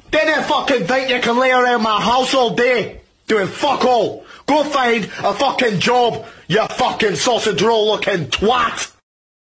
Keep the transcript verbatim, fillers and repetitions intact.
Didn't fucking think you can lay around my house all day doing fuck all. Go find a fucking job, you fucking sausage roll looking twat.